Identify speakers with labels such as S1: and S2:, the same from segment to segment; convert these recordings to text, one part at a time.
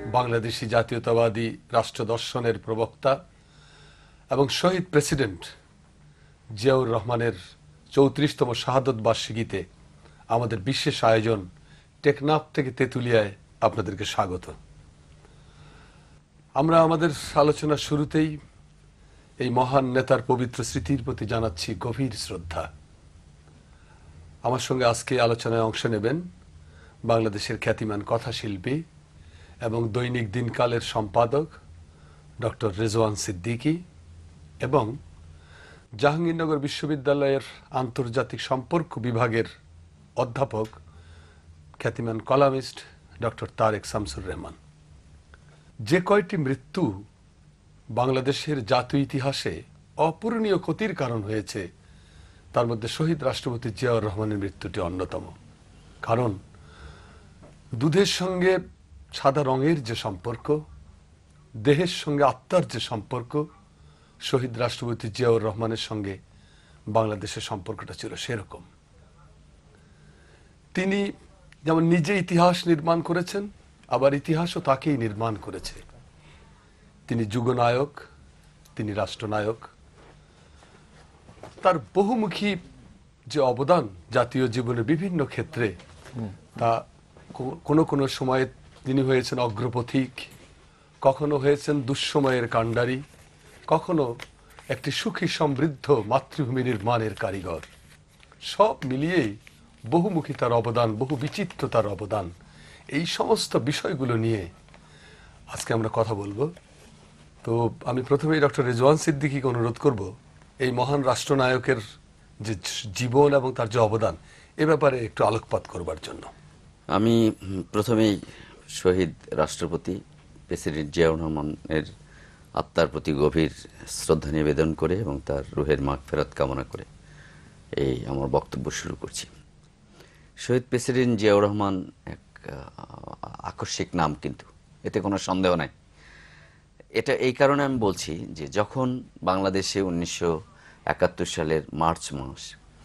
S1: বাংলাদেশি জাতীয়তাবাদী রাষ্ট্র দর্শনের প্রবক্তা এবং শহীদ প্রেসিডেন্ট জিয়াউর রহমানের ৩৪তম শাহাদত বার্ষিকীতে আমাদের বিশেষ আয়োজন টেকনাফ থেকে তেঁতুলিয়ায় আপনাদেরকে স্বাগত। আমরা আমাদের আলোচনার শুরুতেই এই মহান নেতার পবিত্র স্মৃতির প্রতি জানাচ্ছি গভীর শ্রদ্ধা। আমার সঙ্গে আজকে আলোচনায় অংশ নেবেন বাংলাদেশের খ্যাতিমান কথাশিল্পী এবং দৈনিক দিনকালের সম্পাদক ডক্টর রেজওয়ান সিদ্দিকী এবং জাহাঙ্গীরনগর বিশ্ববিদ্যালয়ের আন্তর্জাতিক সম্পর্ক বিভাগের অধ্যাপক খ্যাতিমান কলামিস্ট ডক্টর তারেক শামসুর রহমান। যে কয়টি মৃত্যু বাংলাদেশের জাতীয় ইতিহাসে অপূরণীয় ক্ষতির কারণ হয়েছে তার মধ্যে শহীদ রাষ্ট্রপতি জিয়াউর রহমানের মৃত্যুটি অন্যতম। কারণ দুধের সঙ্গে সাদা রঙের যে সম্পর্ক, দেহের সঙ্গে আত্মার যে সম্পর্ক, শহীদ রাষ্ট্রপতি জিয়াউর রহমানের সঙ্গে বাংলাদেশের সম্পর্কটা ছিল সেরকম। তিনি যেমন নিজে ইতিহাস নির্মাণ করেছেন, আবার ইতিহাসও তাকেই নির্মাণ করেছে। তিনি যুগনায়ক, তিনি রাষ্ট্রনায়ক। তার বহুমুখী যে অবদান জাতীয় জীবনের বিভিন্ন ক্ষেত্রে, তা কোনো কোনো সময়ে তিনি হয়েছেন অগ্রপথিক, কখনো হয়েছেন দুঃসময়ের কাণ্ডারি, কখনো একটি সুখী সমৃদ্ধ মাতৃভূমি নির্মাণের কারিগর। সব মিলিয়েই বহুমুখী তার অবদান, বহু বিচিত্র তার অবদান। এই সমস্ত বিষয়গুলো নিয়ে আজকে আমরা কথা বলবো। তো আমি প্রথমেই ডক্টর রেজওয়ান সিদ্দিকীকে অনুরোধ করব এই মহান রাষ্ট্রনায়কের যে জীবন এবং তার যে অবদান এ ব্যাপারে একটু আলোকপাত করবার জন্য।
S2: আমি প্রথমেই শহীদ রাষ্ট্রপতি প্রেসিডেন্ট জিয়াউর রহমানের আত্মার প্রতি গভীর শ্রদ্ধা নিবেদন করে এবং তার রুহের মাগফিরাত কামনা করে এই আমার বক্তব্য শুরু করছি। শহীদ প্রেসিডেন্ট জিয়াউর রহমান এক আকস্মিক নাম, কিন্তু এতে কোনো সন্দেহ নাই। এটা এই কারণে আমি বলছি যে যখন বাংলাদেশে 1971 সালের মার্চ মাস,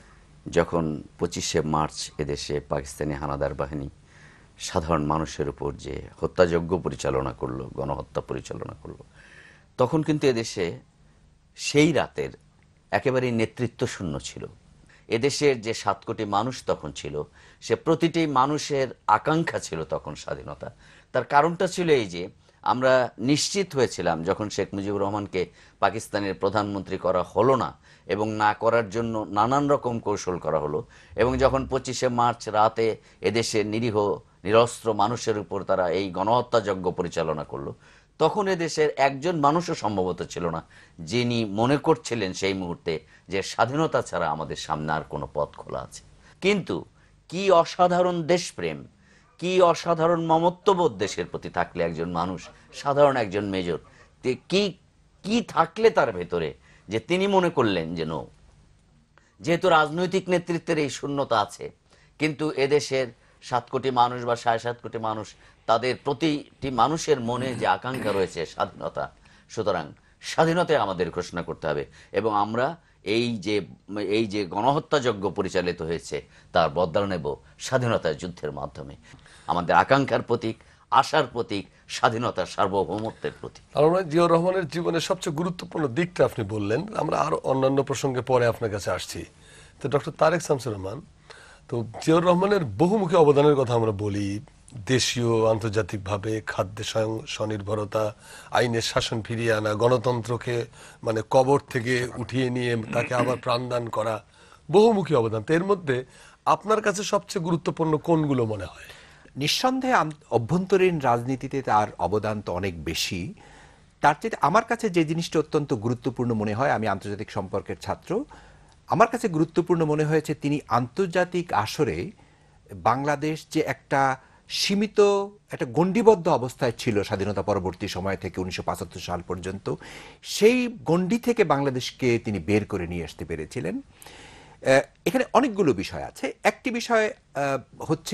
S2: যখন 25শে মার্চ এদেশে পাকিস্তানি হানাদার বাহিনী সাধারণ মানুষের উপর যে হত্যাযজ্ঞ পরিচালনা করলো, গণহত্যা পরিচালনা করলো, তখন কিন্তু এদেশে সেই রাতের একেবারেই নেতৃত্ব শূন্য ছিল। এদেশের যে 7 কোটি মানুষ তখন ছিল, সে প্রতিটি মানুষের আকাঙ্ক্ষা ছিল তখন স্বাধীনতা। তার কারণটা ছিল এই যে আমরা নিশ্চিত হয়েছিলাম যখন শেখ মুজিবুর রহমানকে পাকিস্তানের প্রধানমন্ত্রী করা হলো না এবং না করার জন্য নানান রকম কৌশল করা হলো, এবং যখন 25শে মার্চ রাতে এদেশের নিরীহ নিরস্ত্র মানুষের উপর তারা এই গণহত্যাযজ্ঞ পরিচালনা করলো, তখন এদেশের একজন মানুষও সম্ভবত ছিল না যিনি মনে করছিলেন সেই মুহূর্তে যে স্বাধীনতা ছাড়া আমাদের সামনে আর কোনো পথ খোলা আছে। কিন্তু কি অসাধারণ দেশপ্রেম, কি অসাধারণ মমত্ববোধ দেশের প্রতি থাকলে একজন মানুষ, সাধারণ একজন মেজর, কি কি থাকলে তার ভেতরে যে তিনি মনে করলেন যে যেহেতু রাজনৈতিক নেতৃত্বের এই শূন্যতা আছে, কিন্তু এদেশের 7 কোটি মানুষ বা 7.5 কোটি মানুষ, তাদের প্রতিটি মানুষের মনে যে আকাঙ্ক্ষা রয়েছে স্বাধীনতা, সুতরাং স্বাধীনতায় আমাদের ঘোষণা করতে হবে এবং আমরা এই যে গণহত্যাযজ্ঞ পরিচালিত হয়েছে তার বদলা নেব স্বাধীনতার যুদ্ধের মাধ্যমে। আমাদের আকাঙ্ক্ষার প্রতীক, আশার প্রতীক, স্বাধীনতার সার্বভৌমত্বের প্রতীক।
S1: জিয়াউর রহমানের জীবনের সবচেয়ে গুরুত্বপূর্ণ দিকটা আপনি বললেন, আমরা আরো অন্যান্য প্রসঙ্গে পরে আপনার কাছে আসছি। তো ডক্টর তারেক শামসুর রহমান, তো জিয়াউর রহমানের বহুমুখী অবদানের কথা আমরা বলি, দেশীয় আন্তর্জাতিকভাবে খাদ্য স্বনির্ভরতা, আইনের শাসন ফিরিয়ে আনা, গণতন্ত্রকে মানে কবর থেকে উঠিয়ে নিয়ে তাকে আবার প্রাণদান করা, বহুমুখী অবদান। তো এর মধ্যে আপনার কাছে সবচেয়ে গুরুত্বপূর্ণ কোনগুলো মনে হয়?
S3: নিঃসন্দেহে অভ্যন্তরীণ রাজনীতিতে তার অবদান তো অনেক বেশি। তার চেয়ে আমার কাছে যে জিনিসটা অত্যন্ত গুরুত্বপূর্ণ মনে হয়, আমি আন্তর্জাতিক সম্পর্কের ছাত্র, আমার কাছে গুরুত্বপূর্ণ মনে হয়েছে তিনি আন্তর্জাতিক আসরে বাংলাদেশ যে একটা সীমিত, একটা গণ্ডিবদ্ধ অবস্থায় ছিল স্বাধীনতা পরবর্তী সময় থেকে 1975 সাল পর্যন্ত, সেই গণ্ডি থেকে বাংলাদেশকে তিনি বের করে নিয়ে আসতে পেরেছিলেন। এখানে অনেকগুলো বিষয় আছে। একটি বিষয় হচ্ছে যে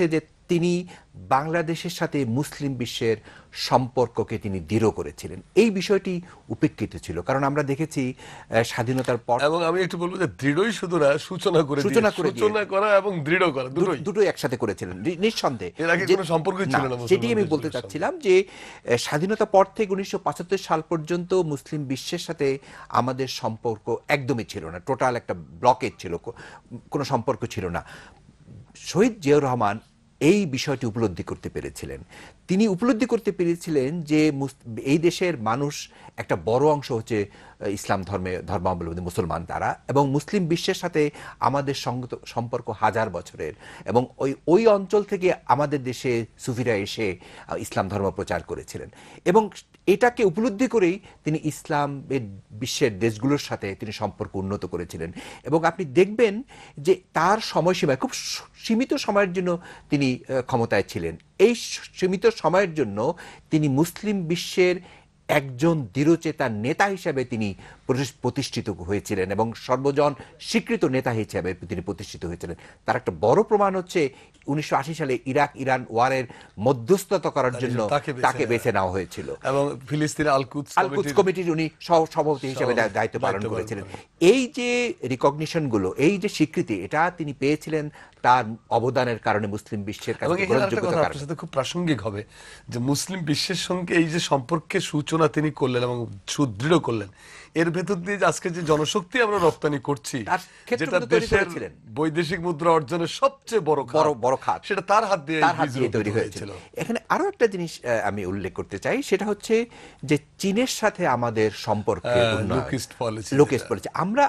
S3: তিনি বাংলাদেশের সাথে মুসলিম বিশ্বের সম্পর্ককে তিনি দৃঢ় করেছিলেন। এই বিষয়টি উপেক্ষিত ছিল, কারণ আমরা দেখেছি স্বাধীনতার পর,
S1: এবং আমি একটু বলবো যে দৃঢ়ই শুধু না, সূচনা করা এবং দৃঢ় করা
S3: দুটোই একসাথে করেছিলেন নিঃসন্দেহে।
S1: এর আগে কোনো সম্পর্কই ছিল না।
S3: সেটি আমি বলতে চাচ্ছিলাম যে স্বাধীনতা পর থেকে 1975 সাল পর্যন্ত মুসলিম বিশ্বের সাথে আমাদের সম্পর্ক একদমই ছিল না, টোটাল একটা ব্লকেজ ছিল, কোনো সম্পর্ক ছিল না। শহীদ জিয়াউর রহমান এই বিষয়টি উপলব্ধি করতে পেরেছিলেন। তিনি উপলব্ধি করতে পেরেছিলেন যে এই দেশের মানুষ একটা বড় অংশ হচ্ছে ইসলাম ধর্মাবলম্বী মুসলমান তারা, এবং মুসলিম বিশ্বের সাথে আমাদের সম্পর্ক হাজার বছরের, এবং ওই অঞ্চল থেকে আমাদের দেশে সুফিরা এসে ইসলাম ধর্ম প্রচার করেছিলেন, এবং এটাকে উপলব্ধি করেই তিনি ইসলামের বিশ্বের দেশগুলোর সাথে তিনি সম্পর্ক উন্নত করেছিলেন। এবং আপনি দেখবেন যে তার সময়সীমায় খুব সীমিত সময়ের জন্য তিনি ক্ষমতায় ছিলেন। এই সীমিত সময়ের জন্য তিনি মুসলিম বিশ্বের একজন দৃঢ়চেতা নেতা হিসেবে তিনি প্রতিষ্ঠিত হয়েছিলেন, এবং সর্বজন স্বীকৃত নেতা হিসেবে তিনি প্রতিষ্ঠিত হয়েছিলেন। তার একটা বড় প্রমাণ হচ্ছে 1980 সালে ইরাক ইরান ওয়ারের মধ্যস্থতা করার জন্য তাকে বেছে নেওয়া হয়েছিল,
S1: এবং ফিলিস্তিনের আল
S3: কুদস কমিটির উনি সভাপতি হিসেবে দায়িত্ব পালন করেছিলেন। এই যে রিকগনিশন গুলো, এই যে স্বীকৃতি, এটা তিনি পেয়েছিলেন তার অবদানের কারণে, মুসলিম বিশ্বের কাছে গ্রহণযোগ্যতার কারণে।
S1: সাথে খুব প্রাসঙ্গিক হবে যে মুসলিম বিশ্বের সঙ্গে এই যে সম্পর্কের সূচনা তিনি করলেন এবং সুদৃঢ় করলেন, এর ভেতর দিয়ে আজকে যে জনশক্তি আমরা রপ্তানি করছি, যেটা দেশের বৈদেশিক মুদ্রা অর্জনের সবচেয়ে বড় খাত, সেটা তার হাত দিয়ে
S3: তৈরি হয়েছিল। এখানে আরো একটা জিনিস আমি উল্লেখ করতে চাই, সেটা হচ্ছে যে চীনের সাথে আমাদের সম্পর্কের
S1: লোকিস্ট পলিসি।
S3: আমরা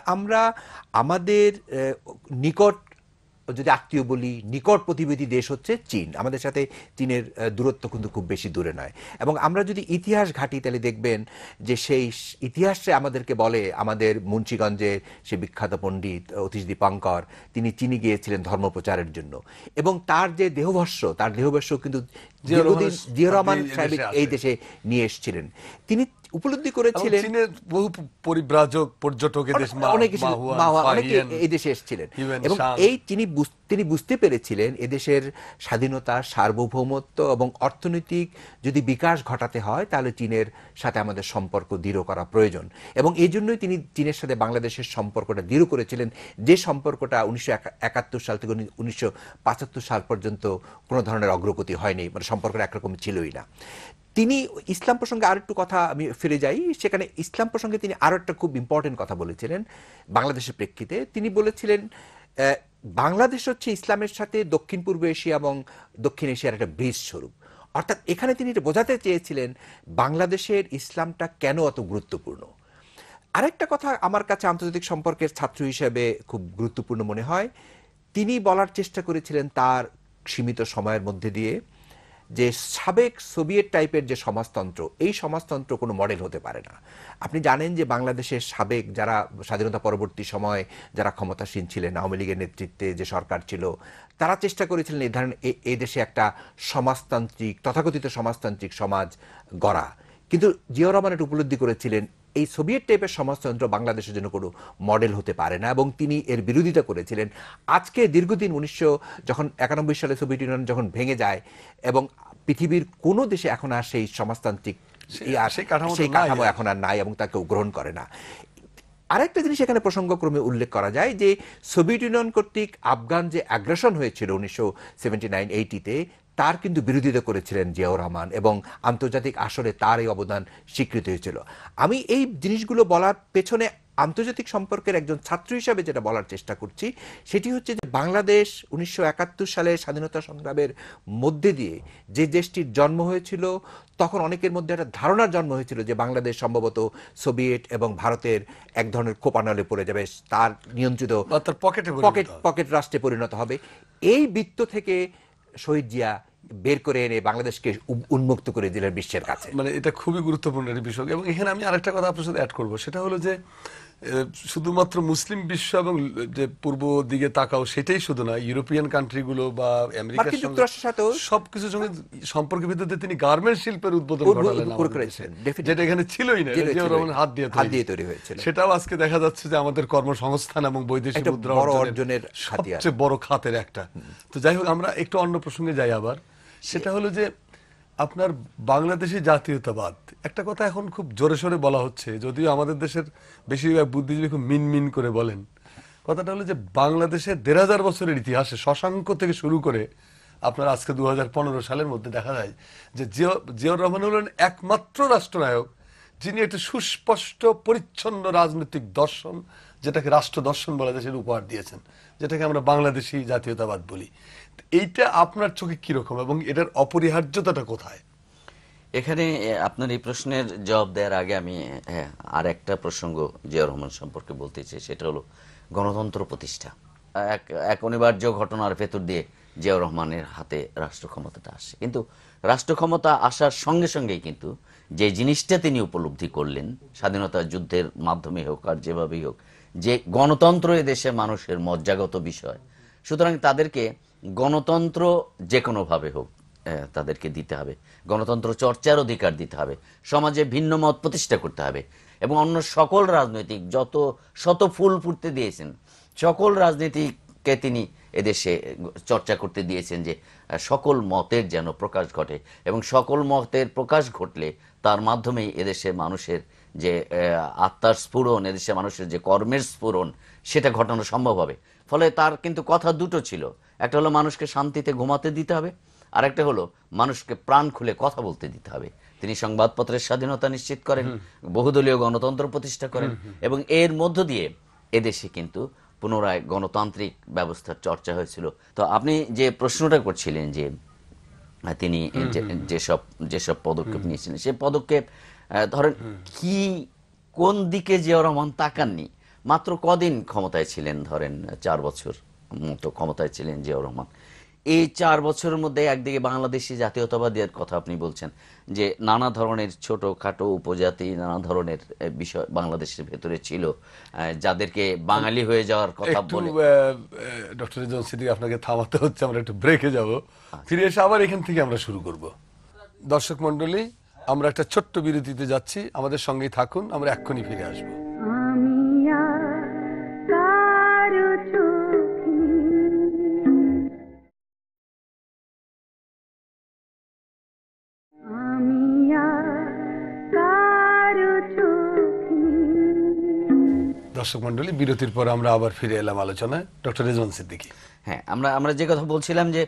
S3: আমাদের নিকট, যদি আত্মীয় বলি, নিকট প্রতিবেশী দেশ হচ্ছে চীন। আমাদের সাথে চীনের দূরত্ব কিন্তু খুব বেশি দূরে নয়। এবং আমরা যদি ইতিহাস ঘাঁটি তাহলে দেখবেন যে সেই ইতিহাসে আমাদেরকে বলে, আমাদের মুন্সিগঞ্জের সে বিখ্যাত পণ্ডিত অতীশ দীপঙ্কর, তিনি চীনে গিয়েছিলেন ধর্ম প্রচারের জন্য, এবং তার যে দেহবর্ষ কিন্তু জিয়াউর রহমান সাহেব এই দেশে নিয়ে এসেছিলেন। তিনি উপলব্ধি করেছিলেন,
S1: চীনের বহু পরিব্রাজক পর্যটক
S3: অনেকে এই দেশে এসেছিলেন, এবং এই তিনি বুঝতে পেরেছিলেন এদেশের স্বাধীনতা, সার্বভৌমত্ব এবং অর্থনৈতিক যদি বিকাশ ঘটাতে হয় তাহলে চীনের সাথে আমাদের সম্পর্ক দৃঢ় করা প্রয়োজন। এবং এই জন্যই তিনি চীনের সাথে বাংলাদেশের সম্পর্কটা দৃঢ় করেছিলেন, যে সম্পর্কটা 1971 সাল থেকে 1975 সাল পর্যন্ত কোনো ধরনের অগ্রগতি হয়নি, মানে সম্পর্কটা একরকম ছিলই না। তিনি ইসলাম প্রসঙ্গে আরো একটু কথা আমি ফিরে যাই, সেখানে ইসলাম প্রসঙ্গে তিনি আরো একটা খুব ইম্পর্টেন্ট কথা বলেছিলেন বাংলাদেশের প্রেক্ষিতে। তিনি বলেছিলেন বাংলাদেশ হচ্ছে ইসলামের সাথে দক্ষিণ পূর্ব এশিয়া এবং দক্ষিণ এশিয়ার একটা ব্রিজ স্বরূপ। অর্থাৎ এখানে তিনি বোঝাতে চেয়েছিলেন বাংলাদেশের ইসলামটা কেন অত গুরুত্বপূর্ণ। আরেকটা কথা আমার কাছে আন্তর্জাতিক সম্পর্কের ছাত্র হিসেবে খুব গুরুত্বপূর্ণ মনে হয়, তিনি বলার চেষ্টা করেছিলেন তার সীমিত সময়ের মধ্যে দিয়ে যে সাবেক সোভিয়েত টাইপের যে সমাজতন্ত্র, এই সমাজতন্ত্র কোনো মডেল হতে পারে না। আপনি জানেন যে বাংলাদেশের সাবেক যারা স্বাধীনতা পরবর্তী সময় যারা ক্ষমতাসীন ছিলেন, আওয়ামী লীগের নেতৃত্বে যে সরকার ছিল, তারা চেষ্টা করেছিলেন এই ধরনের এই দেশে একটা সমাজতান্ত্রিক, তথাকথিত সমাজতান্ত্রিক সমাজ গড়া। কিন্তু জিয়াউর রহমান এটা উপলব্ধি করেছিলেন এই সোভিয়েত টাইপের সমাজতন্ত্র বাংলাদেশের জন্য কোনো মডেল হতে পারে না, এবং তিনি এর বিরোধিতা করেছিলেন। আজকে দীর্ঘদিন 1991 সালে সোভিয়েত ইউনিয়ন যখন ভেঙে যায়, এবং পৃথিবীর কোনো দেশে এখন আর সেই সমাজতান্ত্রিক সেই কাঠামো এখন আর নাই, এবং তাকে গ্রহণ করে না। আরেকটা জিনিস এখানে প্রসঙ্গক্রমে উল্লেখ করা যায় যে সোভিয়েত ইউনিয়ন কর্তৃক আফগান যে অ্যাগ্রেশন হয়েছিল 1979-80-তে, তার কিন্তু বিরোধিতা করেছিলেন জিয়াউর রহমান, এবং আন্তর্জাতিক আসরে তার এই অবদান স্বীকৃত হয়েছিল। আমি এই জিনিসগুলো বলার পেছনে আন্তর্জাতিক সম্পর্কের একজন ছাত্র হিসাবে যেটা বলার চেষ্টা করছি, সেটি হচ্ছে যে বাংলাদেশ 1971 সালে স্বাধীনতা সংগ্রামের মধ্যে দিয়ে যে দেশটির জন্ম হয়েছিল, তখন অনেকের মধ্যে একটা ধারণার জন্ম হয়েছিল যে বাংলাদেশ সম্ভবত সোভিয়েত এবং ভারতের এক ধরনের কোপানলে পড়ে যাবে, তার নিয়ন্ত্রিত পকেট রাষ্ট্রে পরিণত হবে। এই বৃত্ত থেকে শহীদ জিয়া বের করে এনে বাংলাদেশকে উন্মুক্ত করে দিলেন বিশ্বের কাছে।
S1: মানে এটা খুবই গুরুত্বপূর্ণ একটা বিষয়। এবং এখানে আমি আরেকটা কথা আপনার সাথে অ্যাড করবো, সেটা হলো যে শুধুমাত্র মুসলিম বিশ্ব এবং যে পূর্ব দিকে তাকাও সেটাই শুধু না, ইউরোপিয়ান কান্ট্রিগুলো বা আমেরিকার
S3: মার্কিন
S1: সঙ্গে
S3: যুক্তরাষ্ট্রের সাথেও
S1: সবকিছুর সঙ্গে সম্পর্কের ভিত্তিতে তিনি গার্মেন্ট শিল্পের উদ্বোধন ঘটালেন আমাদের
S3: করেছেন,
S1: দেশে,
S3: definitely।
S1: যেটা এখানে ছিলই না,
S3: ছিল,
S1: জিয়াউর
S3: ছিল।
S1: রহমানের হাত দিয়ে
S3: তৈরি হয়েছিল।
S1: সেটাও আজকে দেখা যাচ্ছে যে আমাদের কর্মসংস্থান এবং বৈদেশিক
S3: একটা
S1: মুদ্রা
S3: বড়
S1: অর্জনের
S3: অর্জনের হাতিয়ার।
S1: সবচেয়ে বড় খাতের একটা। তো যাই হোক, আমরা একটু অন্য প্রসঙ্গে যাই আবার। সেটা হলো যে আপনার বাংলাদেশি জাতীয়তাবাদ একটা কথা এখন খুব জোরে সোরে বলা হচ্ছে, যদিও আমাদের দেশের বেশিরভাগ বুদ্ধিজীবী খুব মিন করে বলেন। কথাটা হলো যে বাংলাদেশের ১৫০০ বছরের ইতিহাসে শশাঙ্ক থেকে শুরু করে আপনার আজকে ২০১৫ সালের মধ্যে দেখা যায় যে জিয়াউর রহমান হলেন একমাত্র রাষ্ট্রনায়ক যিনি একটা সুস্পষ্ট পরিচ্ছন্ন রাজনৈতিক দর্শন, যেটাকে রাষ্ট্র দর্শন বলা যায়, সেটা উপহার দিয়েছেন, যেটাকে আমরা বাংলাদেশি জাতীয়তাবাদ বলি। এইটা আপনার চোখে কিরকম এবং এটার অপরিহার্যতাটা কোথায়?
S2: এখানে আপনার এই প্রশ্নের জবাব দেওয়ার আগে আমি আর একটা প্রসঙ্গ জিয়াউর রহমান সম্পর্কে বলতে চাই, সেটা হলো গণতন্ত্র প্রতিষ্ঠা। এক অনিবার্য ঘটনার ভেতর দিয়ে জিয়াউর রহমানের হাতে রাষ্ট্র ক্ষমতাটা আসে, কিন্তু রাষ্ট্র ক্ষমতা আসার সঙ্গে সঙ্গেই কিন্তু যে জিনিসটা তিনি উপলব্ধি করলেন স্বাধীনতা যুদ্ধের মাধ্যমে হোক আর যেভাবেই হোক, যে গণতন্ত্র এ দেশে মানুষের মজ্জাগত বিষয়, সুতরাং তাদেরকে গণতন্ত্র যে কোনোভাবে হোক তাদেরকে দিতে হবে, গণতন্ত্র চর্চার অধিকার দিতে হবে, সমাজে ভিন্ন মত প্রতিষ্ঠা করতে হবে, এবং অন্য সকল রাজনৈতিক যত শত ফুল ফুটতে দিয়েছেন সকল রাজনীতিকে তিনি এদেশে চর্চা করতে দিয়েছেন, যে সকল মতের যেন প্রকাশ ঘটে, এবং সকল মতের প্রকাশ ঘটলে তার মাধ্যমেই এদেশের মানুষের যে আত্মার স্ফুরণ, এদেশের মানুষের যে কর্মের স্ফুরণ, সেটা ঘটানো সম্ভব হবে। ফলে তার কিন্তু কথা দুটো ছিল, একটা হলো মানুষকে শান্তিতে ঘুমাতে দিতে হবে, আর একটা হলো মানুষকে প্রাণ খুলে কথা বলতে দিতে হবে। তিনি সংবাদপত্রের স্বাধীনতা নিশ্চিত করেন, বহুদলীয় গণতন্ত্র প্রতিষ্ঠা করেন, এবং এর মধ্য দিয়ে এদেশে কিন্তু পুনরায় গণতান্ত্রিক ব্যবস্থার চর্চা হয়েছিল। তো আপনি যে প্রশ্নটা করছিলেন যে তিনি যেসব পদক্ষেপ নিয়েছিলেন, সেই পদক্ষেপ ধরেন কি কোন দিকে জিয়াউর রহমান তাকাননি। মাত্র কদিন ক্ষমতায় ছিলেন, ধরেন 4 বছর মতো ক্ষমতায় ছিলেন জিয়াউর রহমান। এই 4 বছরের মধ্যে একদিকে বাংলাদেশি জাতীয়তাবাদের কথা আপনি বলছেন, যে নানা ধরনের ছোটখাটো উপজাতি, নানা ধরনের বিষয় বাংলাদেশের ভেতরে ছিল, যাদেরকে বাঙালি হয়ে যাওয়ার কথা বলে।
S1: ডক্টর রেজওয়ান সিদ্দিকী, আপনাকে থামাতে হচ্ছে, আমরা একটু ব্রেকে যাব, ফিরে এসে আবার এখান থেকে আমরা শুরু করব। দর্শক মন্ডলী, আমরা একটা ছোট্ট বিরতিতে যাচ্ছি, আমাদের সঙ্গেই থাকুন, আমরা এক্ষুনি ফিরে আসবো। দর্শক মন্ডলী, বিরতির পর আমরা আবার ফিরে এলাম আলোচনায়। ডক্টর রেজওয়ান সিদ্দিকী,
S2: হ্যাঁ, আমরা যে কথা বলছিলাম যে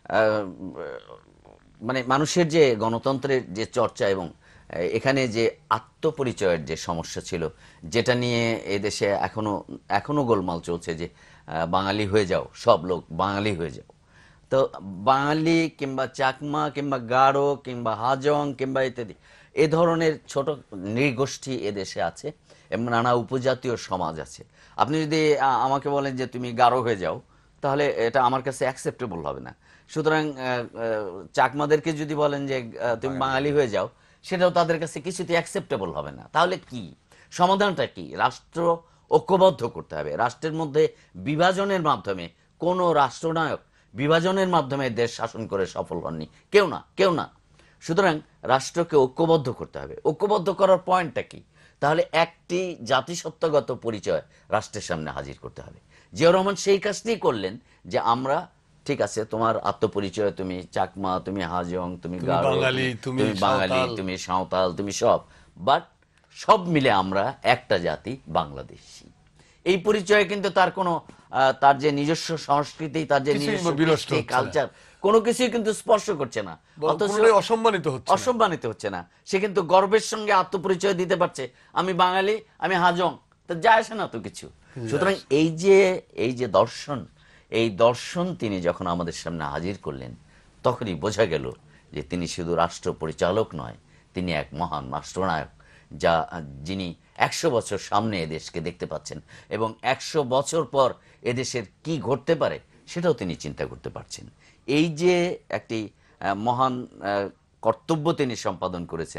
S2: মানে মানুষের যে গণতন্ত্রের যে চর্চা এবং এখানে যে আত্মপরিচয়ের যে সমস্যা ছিল, যেটা নিয়ে এদেশে এখনো গোলমাল চলছে, যে বাঙালি হয়ে যাও, সব লোক বাঙালি হয়ে যাও। তো বাঙালি কিংবা চাকমা কিংবা গারো কিংবা হাজং কিংবা ইত্যাদি এ ধরনের ছোট নৃগোষ্ঠী এদেশে আছে, এবং নানা উপজাতীয় সমাজ আছে। আপনি যদি আমাকে বলেন যে তুমি গারো হয়ে যাও, তাহলে এটা আমার কাছে অ্যাকসেপ্টেবল হবে না। সুতরাং চাকমাদেরকে যদি বলেন যে তুমি বাঙালি হয়ে যাও, সেটাও তাদের কাছে কিছুতে অ্যাকসেপ্টেবল হবে না। তাহলে কি সমাধানটা কি? রাষ্ট্র ঐক্যবদ্ধ করতে হবে। রাষ্ট্রের মধ্যে বিভাজনের মাধ্যমে কোনো রাষ্ট্রনায়ক বিভাজনের মাধ্যমে দেশ শাসন করে সফল হননি, কেউ না। সুতরাং রাষ্ট্রকে ঐক্যবদ্ধ করতে হবে। ঐক্যবদ্ধ করার পয়েন্টটা কি? তাহলে একটি জাতিসত্তাগত পরিচয় রাষ্ট্রের সামনে হাজির করতে হবে। জিয়াউর রহমান সেই কাজটি করলেন, যে আমরা ঠিক আছে, তোমার আত্মপরিচয়, তুমি চাকমা, তুমি হাজং, তুমি গারো, তুমি বাঙালি, তুমি সাঁওতাল, তুমি সব, বাট সব মিলে আমরা একটা জাতি, বাংলাদেশি। এই পরিচয়ে কিন্তু তার যে নিজস্ব সংস্কৃতি, তার যে নিজস্ব কালচার, কোনো কিছুই কিন্তু স্পর্শ করছে না, অথচ অসম্মানিত হচ্ছে না। সে কিন্তু গর্বের সঙ্গে আত্মপরিচয় দিতে পারছে, আমি বাঙালি, আমি হাজং, তা যায় আসে না তো কিছু। সুতরাং এই যে দর্শন তিনি যখন আমাদের সামনে হাজির করলেন, তখনই বোঝা গেল যে তিনি শুধু রাষ্ট্র পরিচালক নয়, তিনি এক মহান রাষ্ট্রনায়ক, যিনি 100 বছর সামনে এদেশকে দেখতে পাচ্ছেন, এবং 100 বছর পর এদেশের কি ঘটতে পারে সেটাও তিনি চিন্তা করতে পারছেন। এই যে একটি মহান কর্তব্য তিনি সম্পাদন করেছেন,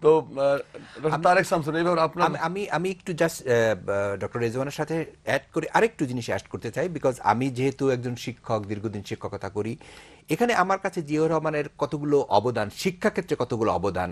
S1: তো ডক্টর তারেক শামসুন, এইভাবে আপনার
S3: আমি একটু জাস্ট ডক্টর রেজওয়ানের সাথে অ্যাড করে আরেকটু জিনিস অ্যাড করতে চাই, বিকজ আমি যেহেতু একজন শিক্ষক, দীর্ঘদিন শিক্ষকতা করি, এখানে আমার কাছে জিয়াউর রহমানের কতগুলো অবদান, শিক্ষাক্ষেত্রে কতগুলো অবদান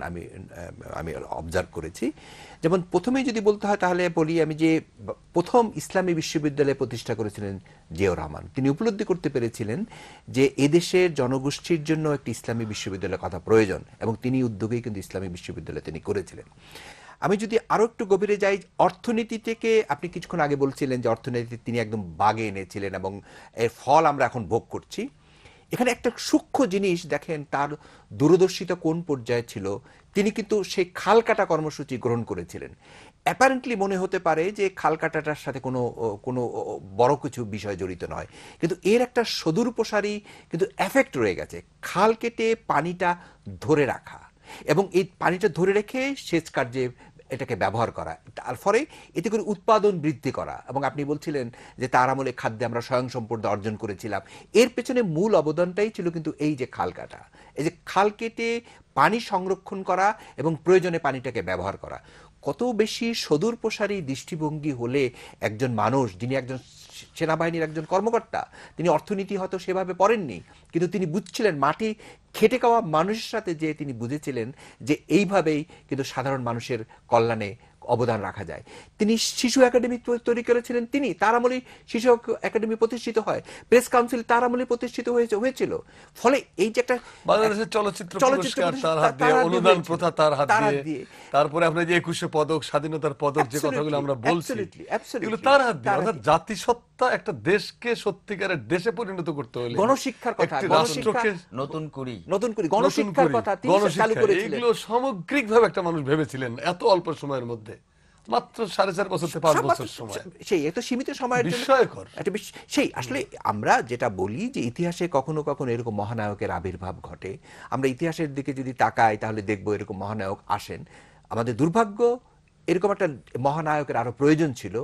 S3: আমি অবজার্ভ করেছি। যেমন প্রথমেই যদি বলতে হয় তাহলে বলি আমি যে প্রথম ইসলামী বিশ্ববিদ্যালয় প্রতিষ্ঠা করেছিলেন জিয়াউর রহমান। তিনি উপলব্ধি করতে পেরেছিলেন যে এদেশের জনগোষ্ঠীর জন্য একটি ইসলামী বিশ্ববিদ্যালয়ের কথা প্রয়োজন, এবং তিনি উদ্যোগেই কিন্তু ইসলামী বিশ্ববিদ্যালয় তিনি করেছিলেন। আমি যদি আরো একটু গভীরে যাই, অর্থনীতি থেকে আপনি কিছুক্ষণ আগে বলছিলেন যে অর্থনীতি তিনি একদম বাগে এনেছিলেন এবং এর ফল আমরা এখন ভোগ করছি। এখানে একটা সূক্ষ্ম জিনিস দেখেন, তার দূরদর্শিতা কোন পর্যায়ে ছিল। তিনি কিন্তু সেই খাল কাটা কর্মসূচি গ্রহণ করেছিলেন। অ্যাপারেন্টলি মনে হতে পারে যে খাল কাটাটার সাথে কোনো বড় কিছু বিষয় জড়িত নয়, কিন্তু এর একটা সদূর প্রসারী কিন্তু এফেক্ট রয়ে গেছে। খাল কেটে পানিটা ধরে রাখা এবং এই পানিটা ধরে রেখে সেচ কার্যে এটাকে ব্যবহার করা, তার ফলে এতে করে উৎপাদন বৃদ্ধি করা। এবং আপনি বলছিলেন যে তার আমলে খাদ্যে আমরা স্বয়ংসম্পূর্ণ অর্জন করেছিলাম, এর পেছনে মূল অবদানটাই ছিল কিন্তু এই যে খাল কাটা, এই যে খাল কেটে পানি সংরক্ষণ করা এবং প্রয়োজনে পানিটাকে ব্যবহার করা। কত বেশি সদূর প্রসারী দৃষ্টিভঙ্গি হলে একজন মানুষ, যিনি একজন সেনাবাহিনীর একজন কর্মকর্তা, তিনি অর্থনীতি হয়তো সেভাবে পড়েননি, কিন্তু তিনি বুঝছিলেন মাটি খেটে খাওয়া মানুষের সাথে, যে তিনি বুঝেছিলেন যে এইভাবেই কিন্তু সাধারণ মানুষের কল্যাণে অবদান রাখা যায়। তিনি শিশু একাডেমি তৈরি করেছিলেন, তিনি তার আমলে শিশু একাডেমি প্রতিষ্ঠিত হয়, প্রেস কাউন্সিল তার আমলে প্রতিষ্ঠিত হয়েছিল। ফলে এই যে একটা
S1: বাংলাদেশের চলচ্চিত্র পুরস্কার তার হাত দিয়ে, অনুদান প্রথা তার হাত দিয়ে, তারপরে আপনার যে 21শে পদক, স্বাধীনতার পদক, যে কথাগুলো আমরা বলছি এগুলো তার হাত দিয়ে। অর্থাৎ জাতিসত্তা একটা দেশকে সত্যিকারের দেশে পরিণত করতে হলে
S3: গণশিক্ষার কথা,
S1: একটি রাষ্ট্রকে
S2: নতুন করি
S3: গণশিক্ষার কথা তিনি চালু করেছিলেন।
S1: এগুলো সামগ্রিকভাবে একটা মানুষ ভেবেছিলেন এত অল্প সময়ের মধ্যে, মাত্র 4.5 বছর থেকে 5 বছর সময়,
S3: সেই এত সীমিত সময়ের জন্য
S1: বিস্ময়কর।
S3: সেই আসলে আমরা যেটা বলি যে ইতিহাসে কখনো কখনো এরকম মহানায়কের আবির্ভাব ঘটে। আমরা ইতিহাসের দিকে যদি তাকাই তাহলে দেখবো এরকম মহানায়ক আসেন। আমাদের দুর্ভাগ্য, এরকম একটা মহানায়কের আরো প্রয়োজন ছিল,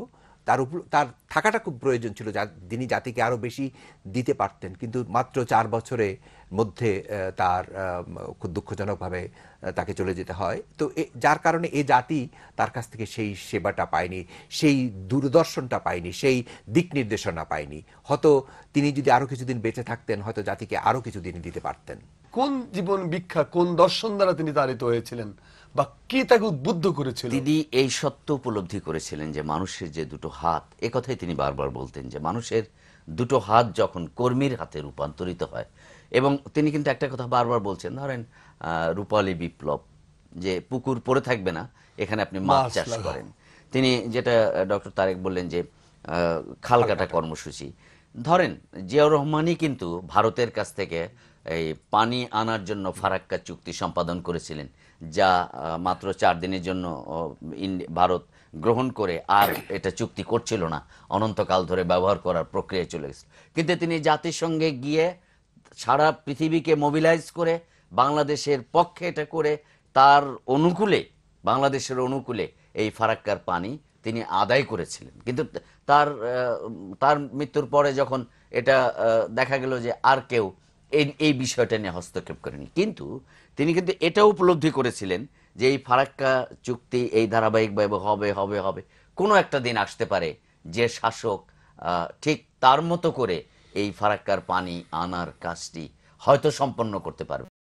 S3: তার থাকাটা খুব প্রয়োজন ছিল, যিনি জাতিকে আরো বেশি দিতে পারতেন। কিন্তু মাত্র 4 বছরের মধ্যে তার খুব দুঃখজনকভাবে তাকে চলে যেতে হয়। তো যার কারণে এই জাতি তার কাছ থেকে সেই সেবাটা পায়নি, সেই দূরদর্শনটা পায়নি, সেই দিক নির্দেশনা পায়নি। হয়তো তিনি যদি আরো কিছুদিন বেঁচে থাকতেন, হয়তো জাতিকে আরো কিছুদিন দিতে পারতেন।
S1: কোন জীবন ভিক্ষা, কোন দর্শন দ্বারা তিনি তাড়িত হয়েছিলেন বা কি তাকে উদ্বুদ্ধ করেছিল?
S2: তিনি এই সত্য উপলব্ধি করেছিলেন যে মানুষের যে দুটো হাত, এ কথাই তিনি বারবার বলতেন যে মানুষের দুটো হাত যখন কর্মীর হাতে রূপান্তরিত হয়, এবং তিনি কিন্তু একটা কথা বারবার বলছেন, ধরেন রূপালী বিপ্লব, যে পুকুর পড়ে থাকবে না, এখানে আপনি মাছ চাষ করেন। তিনি যেটা ডক্টর তারেক বললেন যে খাল কাটা কর্মসূচি, ধরেন জিয়াউর রহমানই কিন্তু ভারতের কাছ থেকে এই পানি আনার জন্য ফারাক্কা চুক্তি সম্পাদন করেছিলেন, যা মাত্র 4 দিনের জন্য ভারত গ্রহণ করে আর এটা চুক্তি করছিল না, অনন্তকাল ধরে ব্যবহার করার প্রক্রিয়ায় চলে গেছে। কিন্তু তিনি জাতিসংঘে গিয়ে সারা পৃথিবীকে মোবিলাইজ করে বাংলাদেশের পক্ষে এটা করে তার অনুকূলে, বাংলাদেশের অনুকূলে এই ফারাক্কার পানি তিনি আদায় করেছিলেন। কিন্তু তার মৃত্যুর পরে যখন এটা দেখা গেল যে আর কেউ এই বিষয়টা নিয়ে হস্তক্ষেপ করেনি, কিন্তু তিনি কিন্তু এটাও উপলব্ধি করেছিলেন যে এই ফারাক্কা চুক্তি এই ধারাবাহিকভাবে হবে, কোনো একটা দিন আসতে পারে যে শাসক ঠিক তার মতো করে এই ফারাক্কার পানি আনার কাজটি হয়তো সম্পন্ন করতে পারবে।